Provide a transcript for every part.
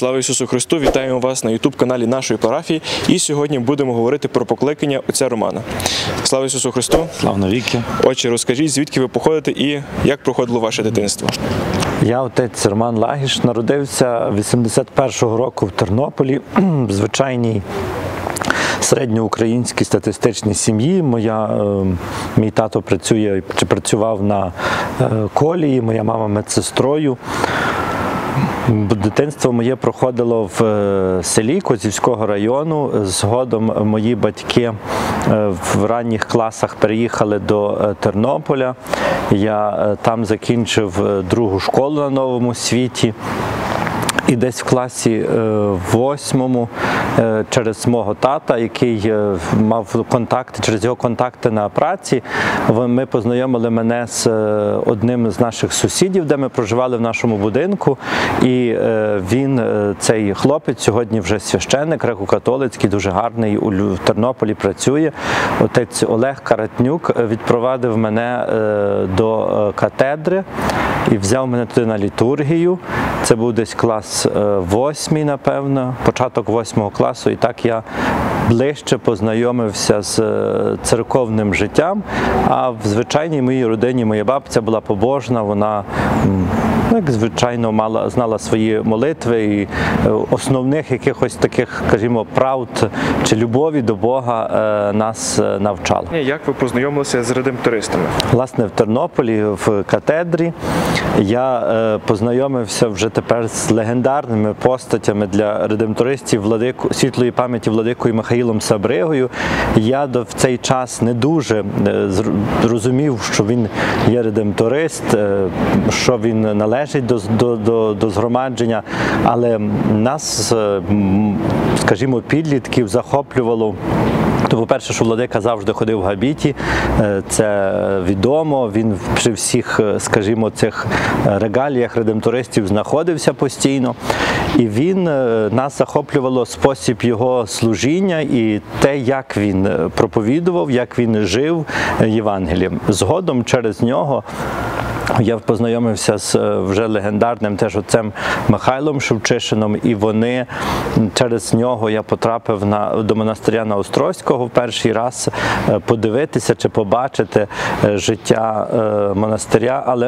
Слава Ісусу Христу! Вітаємо вас на YouTube-каналі нашої парафії. І сьогодні будемо говорити про покликання отця Романа. Слава Ісусу Христу! Слава навіки! Отче, розкажіть, звідки ви походите і як проходило ваше дитинство? Я отець Роман Лагіш, народився 81-го року в Тернополі, в звичайній середньоукраїнській статистичній сім'ї. Мій тато працював на колії, моя мама медсестрою. Дитинство моє проходило в селі Козівського району. Згодом мої батьки в ранніх класах переїхали до Тернополя. Я там закінчив другу школу на Новому Світі. І десь в класі 8-му через мого тата, який мав контакти, через його контакти на праці, ми познайомили мене з одним з наших сусідів, де ми проживали в нашому будинку. І він, цей хлопець, сьогодні вже священник, греко-католицький, дуже гарний, у Тернополі працює. Отець Олег Каратнюк відпровадив мене до катедри і взяв мене туди на літургію. Це був десь клас 8, напевно, початок 8 класу, і так я ближче познайомився з церковним життям. А в звичайній моїй родині моя бабця була побожна, вона, як звичайно, знала свої молитви і основних якихось таких, скажімо, правд чи любові до Бога нас навчала. Як ви познайомилися з редемптористами? Власне, в Тернополі, в катедрі, я познайомився вже тепер з легендарними постатями для редемптористів світлої пам'яті владикою Михаїлом Сабригою. Я в цей час не дуже розумів, що він є редемпторист, що він належить до згромадження, але нас, скажімо, підлітків захоплювало. По-перше, що владика завжди ходив в габіті, це відомо, він при всіх, скажімо, цих регаліях редемптористів знаходився постійно. І нас захоплювало спосіб його служіння і те, як він проповідував, як він жив Євангелієм. Згодом через нього я познайомився з вже легендарним теж отцем Михайлом Шевчишином, і через нього я потрапив до монастиря на Острозького в перший раз подивитися чи побачити життя монастиря, але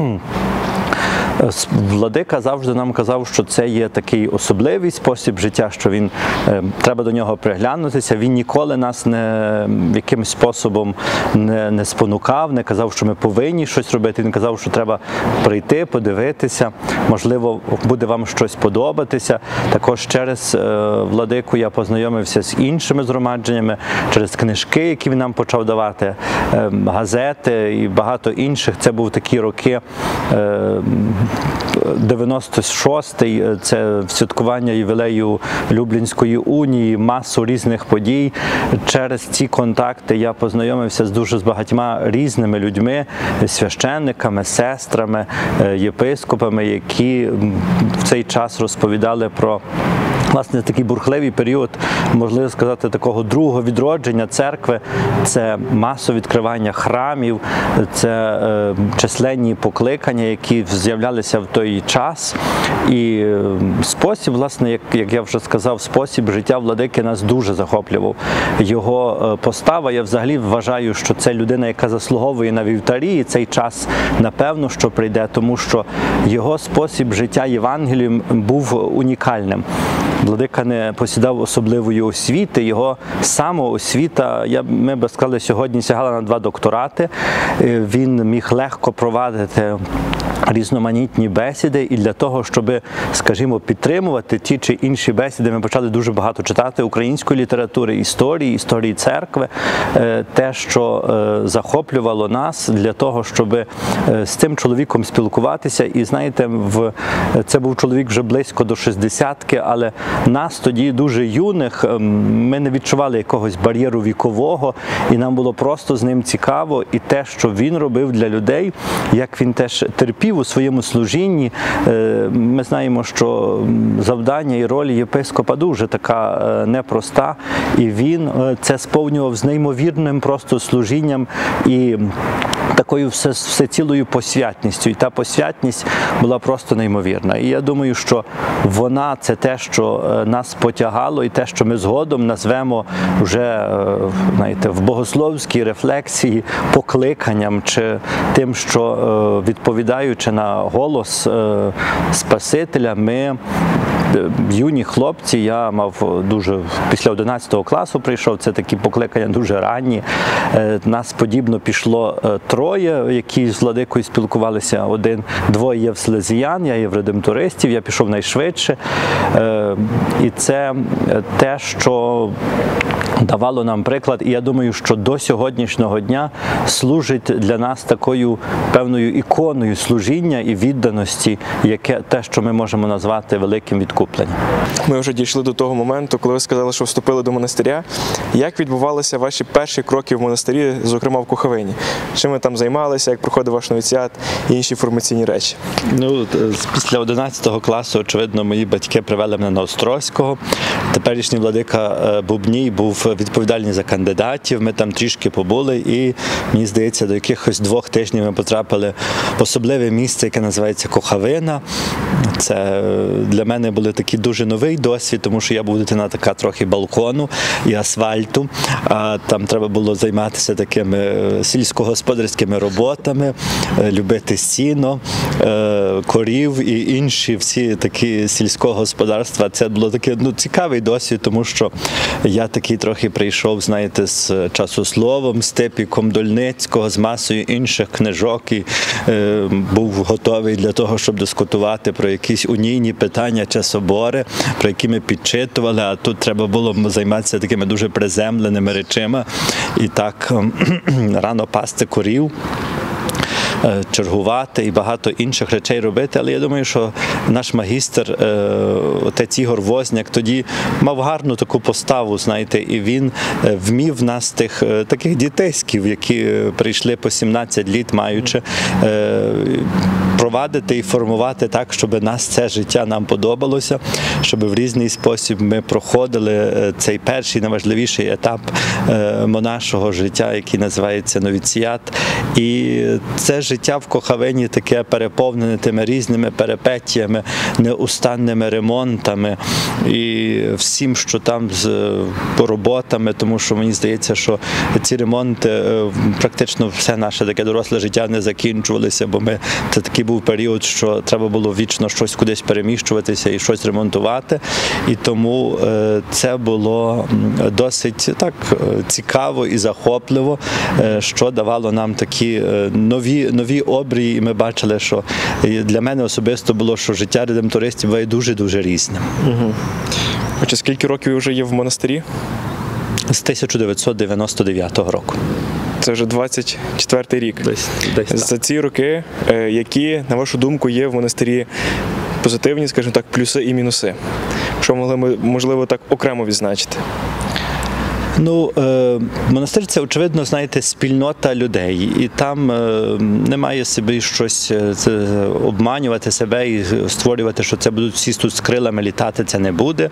владика завжди нам казав, що це є такий особливий спосіб життя, що треба до нього приглянутися. Він ніколи нас якимось способом не спонукав, не казав, що ми повинні щось робити. Він казав, що треба прийти, подивитися, можливо, буде вам щось подобатися. Також через владику я познайомився з іншими згромадженнями, через книжки, які він нам почав давати, газети і багато інших. Це був такі роки 96-й, це святкування ювілею Люблінської унії, масу різних подій. Через ці контакти я познайомився з багатьма різними людьми, священниками, сестрами, єпископами, які в цей час розповідали про, власне, такий бурхливий період, можливо сказати, такого другого відродження церкви. Це масове відкривання храмів, це численні покликання, які з'являлися в той час. І спосіб, власне, як я вже сказав, спосіб життя владики нас дуже захоплював. Його постава, я взагалі вважаю, що це людина, яка заслуговує на вівтарі, і цей час, напевно, що прийде, тому що його спосіб життя Євангелієм був унікальним. Владика не посідав особливої освіти, його самоосвіта, ми б сказали, сьогодні сягала на 2 докторати. Він міг легко провадити різноманітні бесіди, і для того, щоб, скажімо, підтримувати ті чи інші бесіди, ми почали дуже багато читати української літератури, історії церкви, те, що захоплювало нас для того, щоб з цим чоловіком спілкуватися. І знаєте, це був чоловік вже близько до 60-ки, але нас тоді дуже юних, ми не відчували якогось бар'єру вікового, і нам було просто з ним цікаво, і те, що він робив для людей, як він теж терпів у своєму служінні. Ми знаємо, що завдання і роль єпископа дуже така непроста, і він це сповнював з неймовірним просто служінням і такою всецілою посвятністю. І та посвятність була просто неймовірна. І я думаю, що вона – це те, що нас потягало, і те, що ми згодом назвемо вже, знаєте, в богословській рефлексії покликанням, чи тим, що, відповідаючи на голос Спасителя, ми, юні хлопці, я мав дуже, після 11 класу прийшов, це такі покликання дуже ранні. Нас подібно пішло троє, які з владикою спілкувалися, двоє є в селезіян, я є в редемтористів, я пішов найшвидше. І це те, що давало нам приклад, і я думаю, що до сьогоднішнього дня служить для нас такою певною іконою служіння і відданості, яке те, що ми можемо назвати великим відкупленням. Ми вже дійшли до того моменту, коли ви сказали, що вступили до монастиря. Як відбувалися ваші перші кроки в монастирі, зокрема в Коховині? Чим ви там займалися, як проходив ваш новіціат і інші формаційні речі? Ну, після 11 класу, очевидно, мої батьки привели мене на Острозького. Теперішній владика Бубній був відповідальний за кандидатів, ми там трішки побули, і мені здається, до якихось 2 тижнів ми потрапили в особливе місце, яке називається Коховина. Це для мене був такий дуже новий досвід, тому що я був дитина така трохи балкону і асфальту, а там треба було займатися такими сільськогосподарськими роботами, любити сіно, корів і інші всі такі сільського господарства. Це було такий цікавий досвід, тому що я такий трохи прийшов, знаєте, з часословом, з Типіком Дольницького, з масою інших книжок і був готовий для того, щоб дискутувати про якісь унійні питання чи собори, про які ми підчитували, а тут треба було займатися такими дуже приземленими речами і так рано пасти корів, чергувати і багато інших речей робити, але я думаю, що наш магістр, отець Ігор Возняк, тоді мав гарну таку поставу, знаєте, і він вмів нас таких дітейськів, які прийшли по 17 літ маючи, провадити і формувати так, щоб нас це життя нам подобалося, щоб в різний спосіб ми проходили цей перший найважливіший етап монашого життя, який називається новіціат. І це життя в Коховині таке переповнене тими різними перипетіями, неустанними ремонтами і всім, що там з роботами, тому що мені здається, що ці ремонти практично все наше таке доросле життя не закінчувалися, бо це такий був період, що треба було вічно щось кудись переміщуватися і щось ремонтувати. І тому це було досить так цікаво і захопливо, що давало нам такі нові обрії, і ми бачили, що для мене особисто було, що життя редемтористів буває дуже-дуже різним. Хоча скільки років ви вже є в монастирі? З 1999 року. Це вже 24-й рік. Десь За ці роки, які, на вашу думку, є в монастирі позитивні, скажімо так, плюси і мінуси? Що могли ми, можливо, так окремо відзначити? Ну, монастир – це, очевидно, знаєте, спільнота людей, і там немає собі щось обманювати себе і створювати, що це будуть всі тут з крилами літати, це не буде.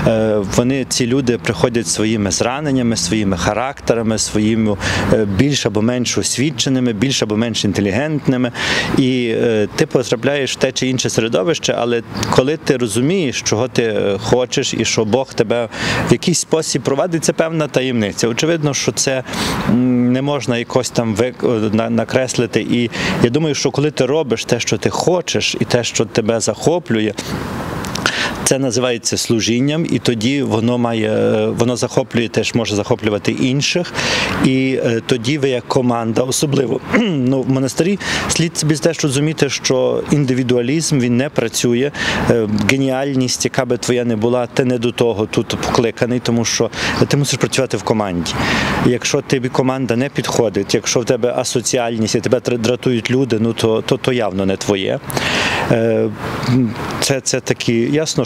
Ці люди приходять своїми зраненнями, своїми характерами, своїми більш або менш освіченими, більш або менш інтелігентними, і ти потрапляєш в те чи інше середовище, але коли ти розумієш, чого ти хочеш і що Бог тебе в якийсь спосіб провадить, це певна таємниця. Очевидно, що це не можна якось там накреслити. І я думаю, що коли ти робиш те, що ти хочеш, і те, що тебе захоплює, це називається служінням, і тоді воно захоплює, теж може захоплювати інших, і тоді ви як команда, особливо в монастирі слід собі теж розуміти, що індивідуалізм, він не працює, геніальність, яка би твоя не була, ти не до того тут покликаний, тому що ти мусиш працювати в команді. Якщо тобі команда не підходить, якщо в тебе асоціальність і тебе дратують люди, то явно не твоє. Це такі, ясно,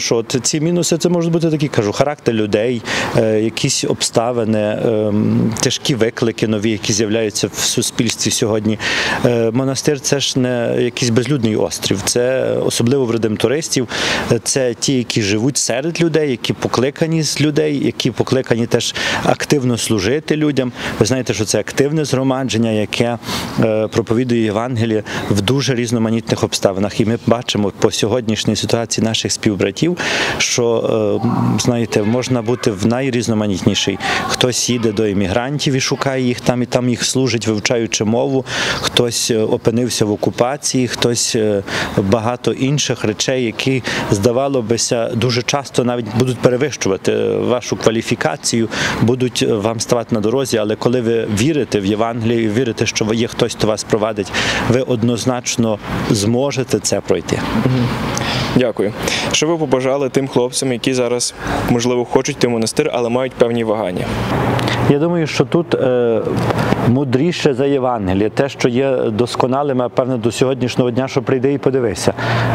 що от ці мінуси це можуть бути такі, кажу, характер людей, якісь обставини, тяжкі виклики нові, які з'являються в суспільстві сьогодні. Монастир – це ж не якийсь безлюдний острів, це особливо в редемтористів, це ті, які живуть серед людей, які покликані з людей, які покликані теж активно служити людям. Ви знаєте, що це активне згромадження, яке проповідує Євангеліє в дуже різноманітних обставинах. І ми бачимо по сьогоднішній ситуації наших співбратів, що, знаєте, можна бути в найрізноманітнішій. Хтось їде до іммігрантів і шукає їх там, і там їх служить, вивчаючи мову, хтось опинився в окупації, хтось багато інших речей, які, здавалося, дуже часто навіть будуть перевищувати вашу кваліфікацію, будуть вам ставати на дорозі, але коли ви вірите в Євангелію, вірите, що є хтось, хто вас провадить, ви однозначно зможете це пройти. Дякую. Що ви побажали тим хлопцям, які зараз, можливо, хочуть йти в монастир, але мають певні вагання? Я думаю, що тут мудріше за Євангеліє, те, що є досконалим, а певне до сьогоднішнього дня, що прийди і подивися.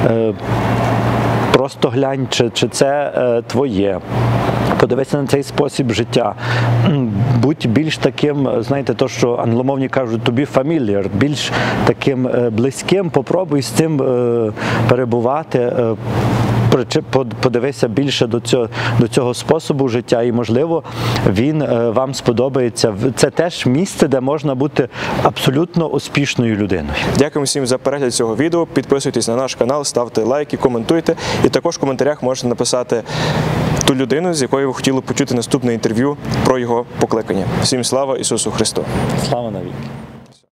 Просто глянь, чи це твоє. Подивися на цей спосіб життя. Будь більш таким, знаєте, то, що англомовні кажуть, to be familiar, більш таким близьким, попробуй з цим перебувати, подивися більше до цього способу життя і, можливо, він вам сподобається. Це теж місце, де можна бути абсолютно успішною людиною. Дякую всім за перегляд цього відео. Підписуйтесь на наш канал, ставте лайки, коментуйте. І також в коментарях можете написати ту людину, з якою ви хотіли почути наступне інтерв'ю про його покликання. Всім слава Ісусу Христу! Слава навіки!